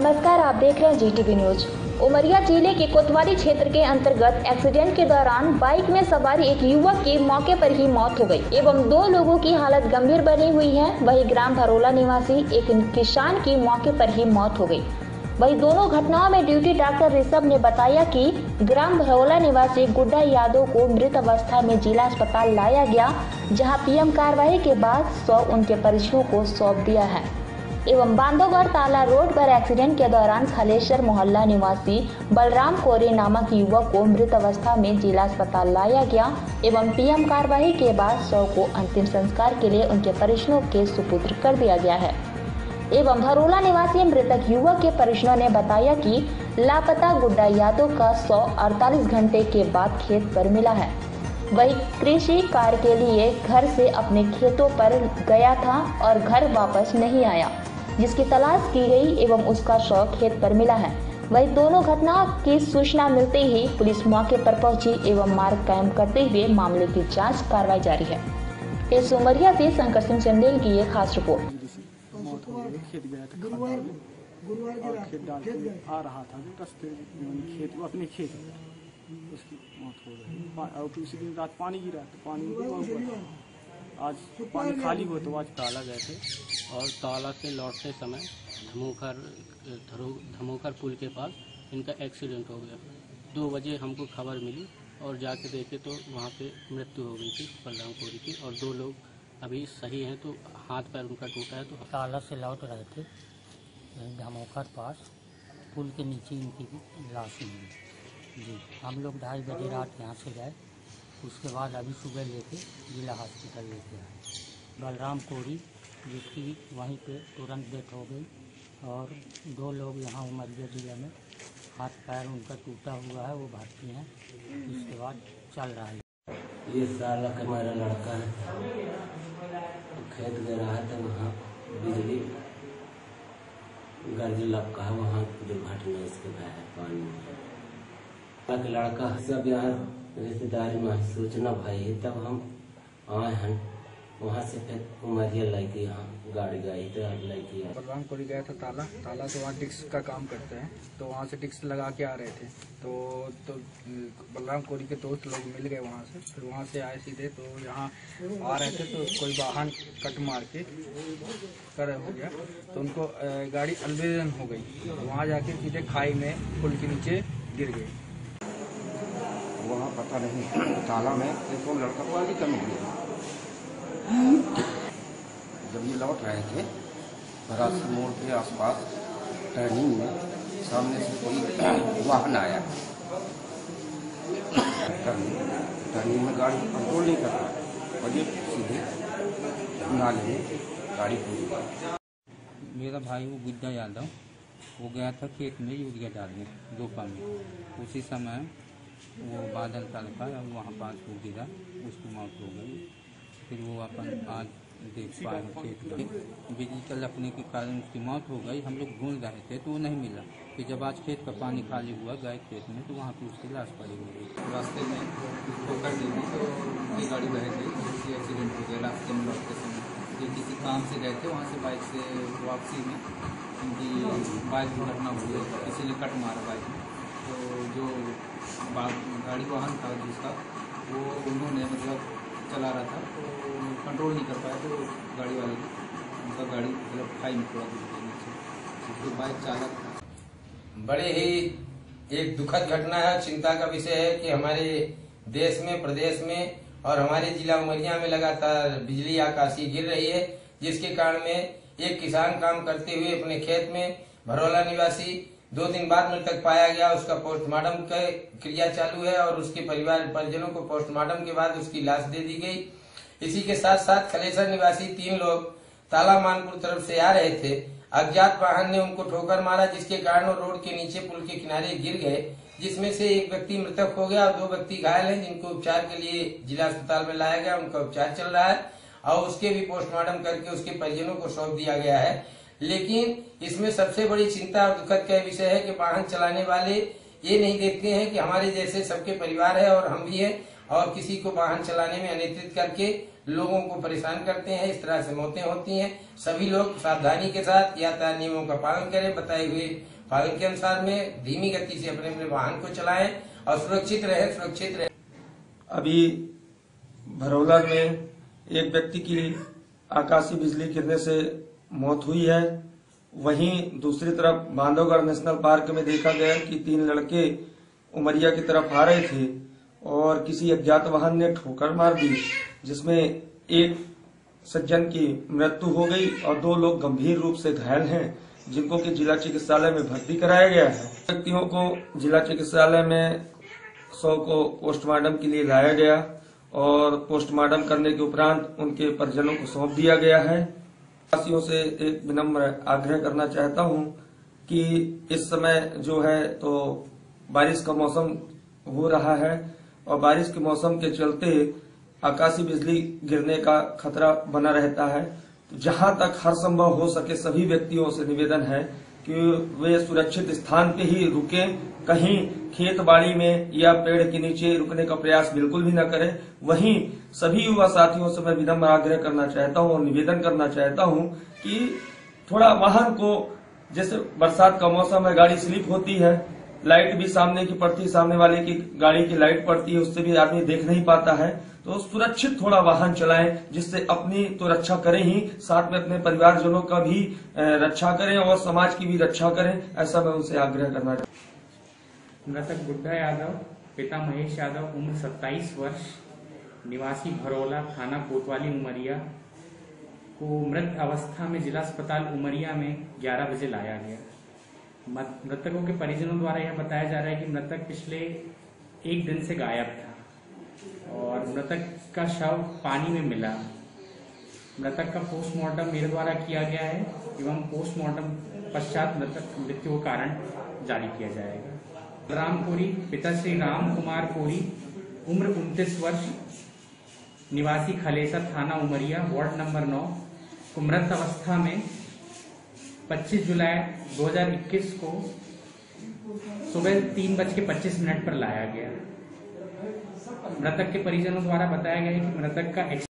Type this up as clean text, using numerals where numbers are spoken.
नमस्कार, आप देख रहे हैं जीटीवी न्यूज। उमरिया जिले के कोतवाली क्षेत्र के अंतर्गत एक्सीडेंट के दौरान बाइक में सवार एक युवक की मौके पर ही मौत हो गई एवं 2 लोगों की हालत गंभीर बनी हुई है। वहीं ग्राम भरोला निवासी एक किसान की मौके पर ही मौत हो गई। वहीं दोनों घटनाओं में ड्यूटी डॉक्टर ऋषभ ने बताया कि ग्राम भरोला निवासी गुड्डा यादव को मृत अवस्था में जिला अस्पताल लाया गया, जहां पीएम कार्रवाई के बाद शव उनके परिजनों को सौंप दिया है। एवं बांधवगढ़ ताला रोड पर एक्सीडेंट के दौरान खलेश्वर मोहल्ला निवासी बलराम कोरे नामक युवक को मृत अवस्था में जिला अस्पताल लाया गया एवं पीएम कार्रवाई के बाद शव को अंतिम संस्कार के लिए उनके परिजनों के सुपुत्र कर दिया गया है। एवं भरोला निवासी मृतक युवक के परिजनों ने बताया कि लापता गुड्डा यादव का शव 48 घंटे के बाद खेत पर मिला है। वही कृषि कार्य के लिए घर से अपने खेतों पर गया था और घर वापस नहीं आया, जिसकी तलाश की गई एवं उसका शव खेत पर मिला है। वही दोनों घटना की सूचना मिलते ही पुलिस मौके पर पहुंची एवं मार्ग कायम करते हुए मामले की जांच कार्रवाई जारी है। इस उमरिया से शंकर सिंह चंदेल की एक खास रिपोर्ट। खेत गया था, गुरुवार खेत डाल के आ रहा था रास्ते खेत वो अपने खेत उसकी मौत हो गई। और उसी दिन रात पानी गिरा तो पानी आज पानी खाली हुआ तो आज ताला गए थे और ताला से लौटते समय धमोकर पुल के पास इनका एक्सीडेंट हो गया। 2 बजे हमको खबर मिली और जाके देखे तो वहाँ पे मृत्यु हो गई थी बलराम कोरी की, और 2 लोग अभी सही हैं, तो हाथ पैर उनका टूटा है। तो ताला से लौट रहे थे धमोकर पास पुल के नीचे इनकी लाश मिली जी। हम लोग 2:30 बजे रात यहाँ से गए, उसके बाद अभी सुबह लेके जिला हॉस्पिटल लेके आए। बलराम कोरी जिसकी वहीं पे तुरंत डेथ हो गई और 2 लोग यहाँ उमरिया जिले में हाथ पैर उनका टूटा हुआ है, वो भर्ती हैं। इसके बाद चल रहा है। ये साला का हमारा लड़का है, तो खेत गया रहा था, वहाँ बिजली गर्ज लपका है, वहाँ दुर्घटना इसके भाई है पानी में। तक लड़का सब यहाँ रिश्तेदारी में सूचना भाई, तब हम आए हैं वहाँ से फिर उमरिया लेके यहाँ गाड़ी गई तो लेके आए। बलराम कोरी गया था ताला तो वहाँ डिस्क का काम करते हैं, तो वहाँ से डिस्क लगा के आ रहे थे तो बलराम कोरी के दोस्त लोग मिल गए वहाँ से। फिर वहाँ से आए सीधे तो यहाँ आ रहे थे तो कोई वाहन कट मार के कर हो गया, तो उनको गाड़ी अलविदन हो गई। वहाँ जाके सीधे खाई में पुल के नीचे गिर गए। वहाँ पता नहीं ताला में एक और लड़का पानी का मिल गया। जब ये लौट रहे थे रास्ते मोड़ के आसपास टर्निंग में सामने से कोई वाहन आया। टर्निंग में गाड़ी कंट्रोल नहीं कर रहा और ये सीधे नाले में गाड़ी कूद गई। मेरा भाई वो गुड्डा यादव वो गया था खेत में यूरिया डालने दोपहर में। उसी समय वो बादल तलका और वहाँ पास वो गिरा, उसकी मौत हो गई। फिर वो अपन आज देख पाए खेत में बिजली का लपने के कारण उसकी मौत हो गई। हम लोग ढूंढ रहे थे तो वो नहीं मिला। फिर जब आज खेत का पानी खाली हुआ गए खेत में तो वहाँ पे उसकी लाश पड़ी हुई। रास्ते में ठोकर दी तो उनकी गाड़ी बह गई, उसकी एक्सीडेंट हो गया। रास्ते में लौटते समय ये किसी काम से गए थे, वहाँ से बाइक से वापसी में उनकी बाइक दुर्घटना हुई, किसी ने कट मारा बाइक में। तो जो गाड़ी वाहन था जिसका वो उन्होंने मतलब चला रहा था तो कंट्रोल नहीं कर पाया, तो गाड़ी वाले उनका गाड़ी मतलब खाई में थोड़ा दूर नीचे, तो बाइक चालक। बड़े ही एक दुखद घटना है, चिंता का विषय है कि हमारे देश में, प्रदेश में और हमारे जिला उमरिया में लगातार बिजली आकाशीय गिर रही है, जिसके कारण में एक किसान काम करते हुए अपने खेत में भरोला निवासी 2 दिन बाद मृतक पाया गया। उसका पोस्टमार्टम का क्रिया चालू है और उसके परिजनों को पोस्टमार्टम के बाद उसकी लाश दे दी गई। इसी के साथ साथ खलेसर निवासी 3 लोग ताला मानपुर तरफ से आ रहे थे। अज्ञात वाहन ने उनको ठोकर मारा, जिसके कारण वो रोड के नीचे पुल के किनारे गिर गए, जिसमें से एक व्यक्ति मृतक हो गया और 2 व्यक्ति घायल हैं, जिनको उपचार के लिए जिला अस्पताल में लाया गया। उनका उपचार चल रहा है और उसके भी पोस्टमार्टम करके उसके परिजनों को सौंप दिया गया है। लेकिन इसमें सबसे बड़ी चिंता और दुखद का विषय है कि वाहन चलाने वाले ये नहीं देखते हैं कि हमारे जैसे सबके परिवार है और हम भी हैं और किसी को वाहन चलाने में अनियंत्रित करके लोगों को परेशान करते हैं। इस तरह से मौतें होती हैं। सभी लोग सावधानी के साथ यातायात नियमों का पालन करें, बताए हुए पालन के अनुसार में धीमी गति से अपने अपने वाहन को चलाएं और सुरक्षित रहे। अभी भरौला में एक व्यक्ति की आकाशीय बिजली गिरने से मौत हुई है। वहीं दूसरी तरफ बांधवगढ़ नेशनल पार्क में देखा गया कि 3 लड़के उमरिया की तरफ आ रहे थे और किसी अज्ञात वाहन ने ठोकर मार दी, जिसमें एक सज्जन की मृत्यु हो गई और 2 लोग गंभीर रूप से घायल हैं, जिनको कि जिला चिकित्सालय में भर्ती कराया गया है। व्यक्तियों को जिला चिकित्सालय में 100 को पोस्टमार्टम के लिए लाया गया और पोस्टमार्टम करने के उपरांत उनके परिजनों को सौंप दिया गया है। वासियों से एक विनम्र आग्रह करना चाहता हूं कि इस समय जो है तो बारिश का मौसम हो रहा है और बारिश के मौसम के चलते आकाशीय बिजली गिरने का खतरा बना रहता है। तो जहां तक हर संभव हो सके सभी व्यक्तियों से निवेदन है कि वे सुरक्षित स्थान पे ही रुकें, कहीं खेत बाड़ी में या पेड़ के नीचे रुकने का प्रयास बिल्कुल भी न करें। वहीं सभी युवा साथियों से मैं विनम्र आग्रह करना चाहता हूं और निवेदन करना चाहता हूं कि थोड़ा वाहन को, जैसे बरसात का मौसम है, गाड़ी स्लिप होती है, लाइट भी सामने की पड़ती है, सामने वाले की गाड़ी की लाइट पड़ती है, उससे भी आदमी देख नहीं पाता है। तो सुरक्षित थोड़ा वाहन चलाएं, जिससे अपनी तो रक्षा करें ही, साथ में अपने परिवारजनों का भी रक्षा करें और समाज की भी रक्षा करें। ऐसा मैं उनसे आग्रह करना चाहता हूं। मृतक गुड्डा यादव, पिता महेश यादव, उम्र 27 वर्ष, निवासी भरौला, थाना कोतवाली उमरिया, को मृत अवस्था में जिला अस्पताल उमरिया में 11 बजे लाया गया। मृतकों के परिजनों द्वारा यह बताया जा रहा है कि मृतक पिछले 1 दिन से गायब था और मृतक का शव पानी में मिला। मृतक का पोस्टमार्टम मेरे द्वारा किया गया है एवं पोस्टमार्टम पश्चात मृतक मृत्यु का कारण जारी किया जाएगा। राम कोरी, पिता श्री राम कुमार कोरी, उम्र 29 वर्ष, निवासी खलेसा, थाना उमरिया, वार्ड नंबर 9, को मृत अवस्था में 25 जुलाई 2021 को सुबह 3:25 पर लाया गया। मृतक के परिजनों द्वारा बताया गया है कि मृतक का